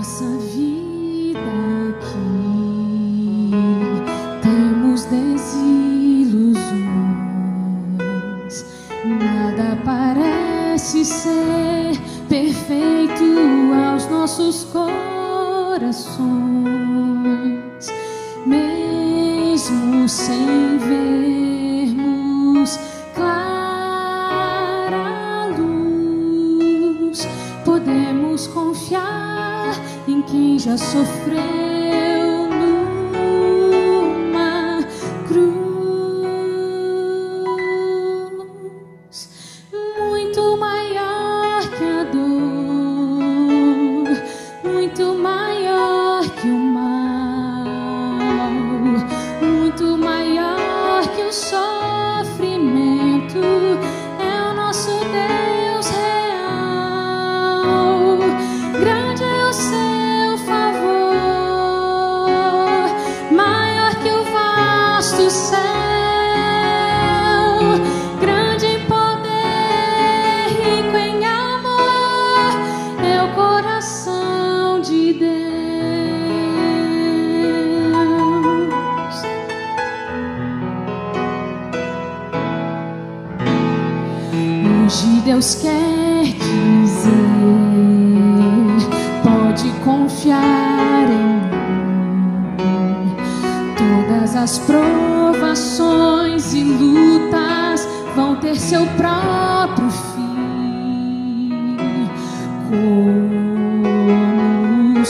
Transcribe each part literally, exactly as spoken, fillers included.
nossa vida aqui temos desilusões, nada parece ser perfeito aos nossos corações, mesmo sem vermos clara luz, podemos confiar em quem já sofreu numa cruz, muito maior que a dor, muito maior que o mal, muito maior que o sofrimento, é o nosso Deus real. Grande é o seu favor, maior que o vasto céu, grande em poder, rico em amor, é o coração de Deus. Hoje Deus quer dizer: pode confiar em mim. Todas as provações e lutas vão ter seu próprio fim. Como o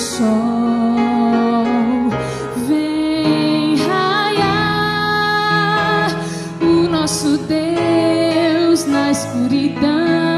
sol vem raiar, o nosso Deus na escuridão